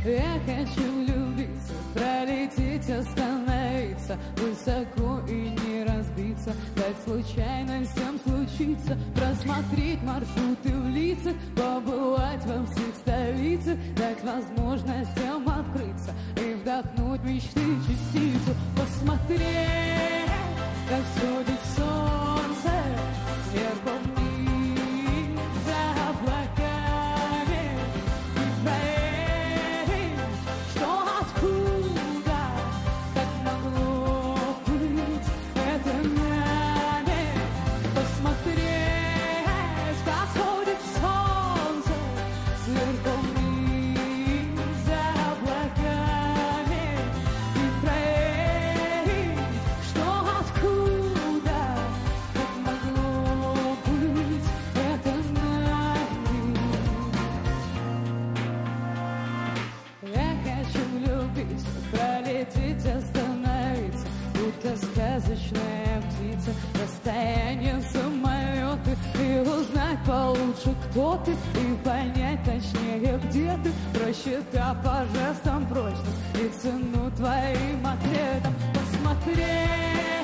Я хочу влюбиться, пролететь, остановиться, высоко и не разбиться, дать случайностям случиться, просмотреть маршруты в лицах, побывать во всех столицах, дать возможностям открыться и вдохнуть мечты частицу, посмотреть, как всходит солнце сверху вниз за облаками, и проверить, что откуда, как могло быть это нами, посмотреть, как всходит солнце сверху вниз за облаками, и проверить, что откуда, как могло быть это нами. Я хочу влюбиться, пролететь, остановиться, будто сказочная птица, расстояние самолеты, и узнать получше, кто ты, и понять точнее, где ты, просчитав по жестам прочно и цену твоим ответам, посмотреть,